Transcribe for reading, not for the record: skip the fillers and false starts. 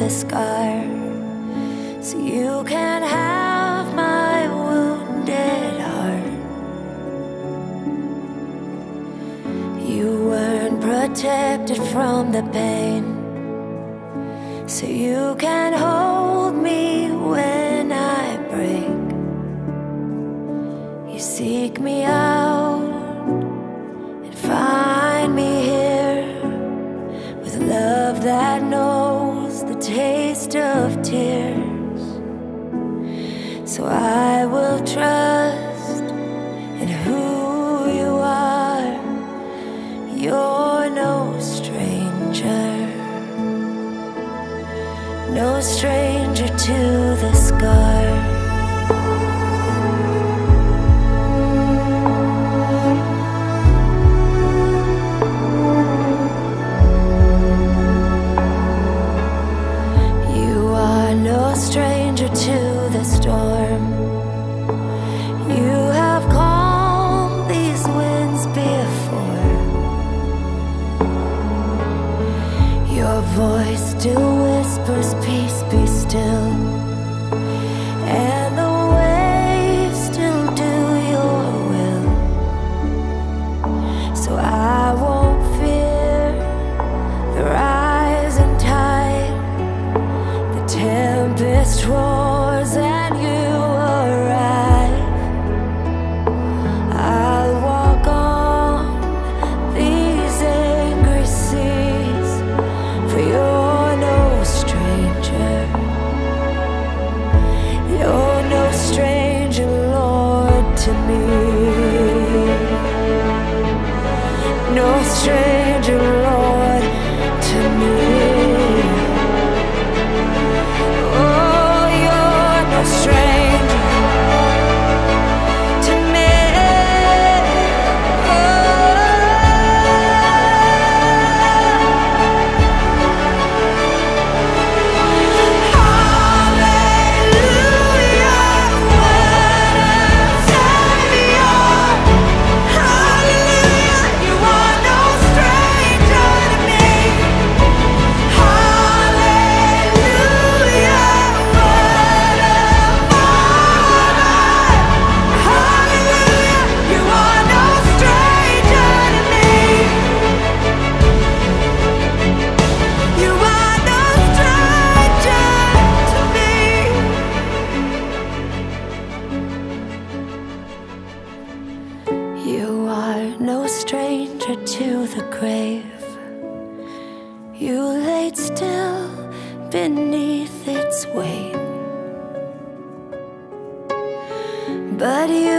the scar, so you can have my wounded heart. You weren't protected from the pain, so you can hold me when I break. You seek me out and find me here, with love that knows the taste of tears. So I will trust in who you are. You're no stranger, no stranger to the scar. Stranger to the storm. You have calmed these winds before. Your voice still whispers, peace, be still, and the waves still do your will. So I won't fear the rising tide. The tempest roars and you arrive. I'll walk on these angry seas, for you're no stranger. You're no stranger, Lord, to me. No stranger, Lord, to me. You are no stranger to the grave. You laid still beneath its weight, but you